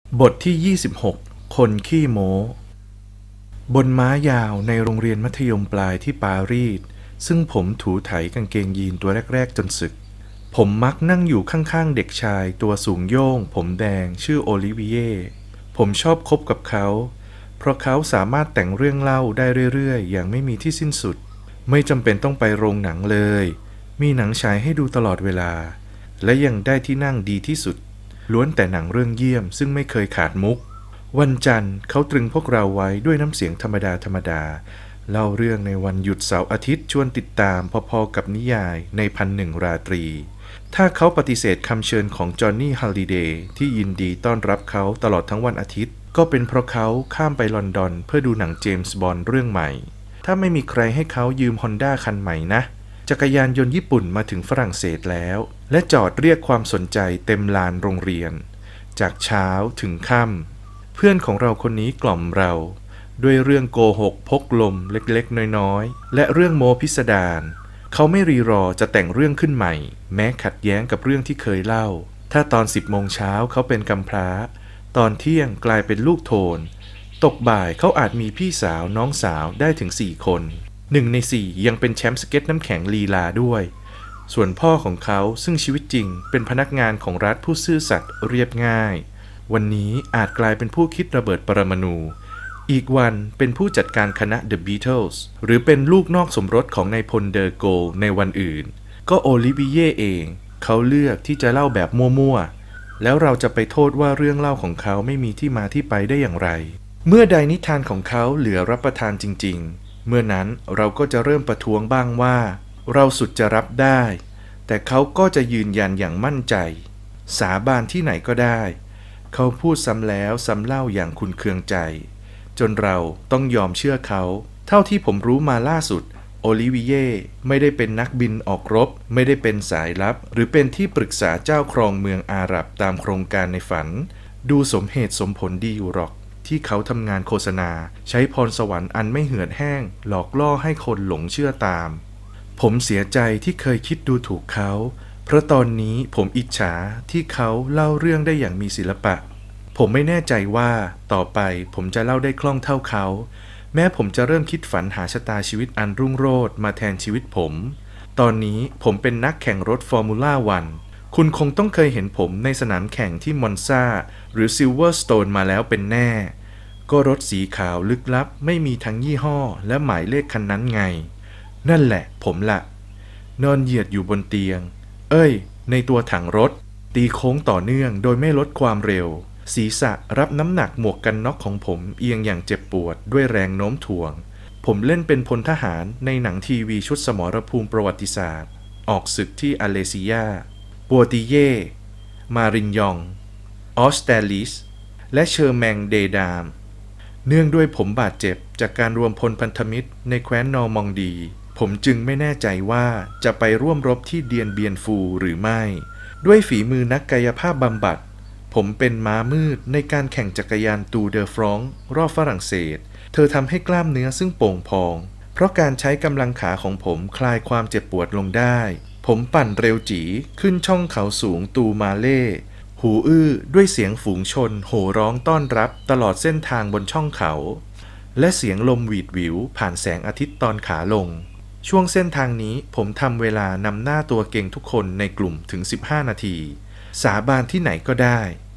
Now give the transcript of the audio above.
บทที่ 26 คนขี้โม้บนม้ายาวในโรงเรียนมัธยมปลายที่ปารีสซึ่งผมถูไถกางเกงยีนตัวแรกๆจนสึกผมมักนั่งอยู่ข้างๆเด็กชายตัวสูงโย่งผมแดงชื่อโอลิเวียผมชอบคบกับเขาเพราะเขาสามารถแต่งเรื่องเล่าได้เรื่อยๆอย่างไม่มีที่สิ้นสุดไม่จำเป็นต้องไปโรงหนังเลยมีหนังฉายให้ดูตลอดเวลาและยังได้ที่นั่งดีที่สุดล้วนแต่หนังเรื่องเยี่ยมซึ่งไม่เคยขาดมุกวันจันทร์เขาตรึงพวกเราไว้ด้วยน้ำเสียงธรรมดาเล่าเรื่องในวันหยุดเสาร์อาทิตย์ชวนติดตามพอๆกับนิยายใน1,001 ราตรีถ้าเขาปฏิเสธคำเชิญของจอห์นนี่ฮัลลิเดย์ที่ยินดีต้อนรับเขาตลอดทั้งวันอาทิตย์ก็เป็นเพราะเขาข้ามไปลอนดอนเพื่อดูหนังเจมส์บอนด์เรื่องใหม่ถ้าไม่มีใครให้เขายืมฮอนด้าคันใหม่นะจักรยานยนต์ญี่ปุ่นมาถึงฝรั่งเศสแล้วและจอดเรียกความสนใจเต็มลานโรงเรียนจากเช้าถึงค่ำเพื่อนของเราคนนี้กล่อมเราด้วยเรื่องโกหกพกลมเล็กๆน้อยๆและเรื่องโมพิสดารเขาไม่รีรอจะแต่งเรื่องขึ้นใหม่แม้ขัดแย้งกับเรื่องที่เคยเล่าถ้าตอน10 โมงเช้าเขาเป็นกำพร้าตอนเที่ยงกลายเป็นลูกโทนตกบ่ายเขาอาจมีพี่สาวน้องสาวได้ถึง4 คน1 ใน 4ยังเป็นแชมป์สเก็ตน้ำแข็งลีลาด้วยส่วนพ่อของเขาซึ่งชีวิตจริงเป็นพนักงานของรัฐผู้ซื่อสัตย์เรียบง่ายวันนี้อาจกลายเป็นผู้คิดระเบิดปรมาณูอีกวันเป็นผู้จัดการคณะ The Beatles หรือเป็นลูกนอกสมรสของนายพลเดอโกลในวันอื่นก็โอลิเวียเองเขาเลือกที่จะเล่าแบบมั่วๆแล้วเราจะไปโทษว่าเรื่องเล่าของเขาไม่มีที่มาที่ไปได้อย่างไรเมื่อใดนิทานของเขาเหลือรับประทานจริงๆเมื่อนั้นเราก็จะเริ่มประท้วงบ้างว่าเราสุดจะรับได้แต่เขาก็จะยืนยันอย่างมั่นใจสาบานที่ไหนก็ได้เขาพูดซ้ำแล้วซ้ำเล่าอย่างขุ่นเคืองใจจนเราต้องยอมเชื่อเขาเท่าที่ผมรู้มาล่าสุดโอลิเวียไม่ได้เป็นนักบินออกรบไม่ได้เป็นสายลับหรือเป็นที่ปรึกษาเจ้าครองเมืองอาหรับตามโครงการในฝันดูสมเหตุสมผลดีอยู่หรอกที่เขาทำงานโฆษณาใช้พรสวรรค์อันไม่เหือดแห้งหลอกล่อให้คนหลงเชื่อตามผมเสียใจที่เคยคิดดูถูกเขาเพราะตอนนี้ผมอิจฉาที่เขาเล่าเรื่องได้อย่างมีศิลปะผมไม่แน่ใจว่าต่อไปผมจะเล่าได้คล่องเท่าเขาแม้ผมจะเริ่มคิดฝันหาชะตาชีวิตอันรุ่งโรจน์มาแทนชีวิตผมตอนนี้ผมเป็นนักแข่งรถฟอร์มูล่าวันคุณคงต้องเคยเห็นผมในสนามแข่งที่มอนซาหรือซิลเวอร์สโตนมาแล้วเป็นแน่ก็รถสีขาวลึกลับไม่มีทั้งยี่ห้อและหมายเลขคันนั้นไงนั่นแหละผมละนอนเหยียดอยู่บนเตียงในตัวถังรถตีโค้งต่อเนื่องโดยไม่ลดความเร็วศีรษะรับน้ำหนักหมวกกันน็อกของผมเอียงอย่างเจ็บปวดด้วยแรงโน้มถ่วงผมเล่นเป็นพลทหารในหนังทีวีชุดสมรภูมิประวัติศาสตร์ออกศึกที่อเลซิยาปัวติเย่มารินยองออสเตรลิสและเชอร์แมงเดดามเนื่องด้วยผมบาดเจ็บจากการรวมพลพันธมิตรในแคว้นนอร์มองดีผมจึงไม่แน่ใจว่าจะไปร่วมรบที่เดียนเบียนฟูหรือไม่ด้วยฝีมือนักกายภาพบำบัดผมเป็นม้ามืดในการแข่งจักรยานตูเดอฟรองก์รอบฝรั่งเศสเธอทำให้กล้ามเนื้อซึ่งโป่งพองเพราะการใช้กำลังขาของผมคลายความเจ็บปวดลงได้ผมปั่นเร็วจีขึ้นช่องเขาสูงตูมาเล่หูอื้อด้วยเสียงฝูงชนโห่ร้องต้อนรับตลอดเส้นทางบนช่องเขาและเสียงลมหวีดหวิวผ่านแสงอาทิตย์ตอนขาลงช่วงเส้นทางนี้ผมทำเวลานำหน้าตัวเก่งทุกคนในกลุ่มถึง15 นาทีสาบานที่ไหนก็ได้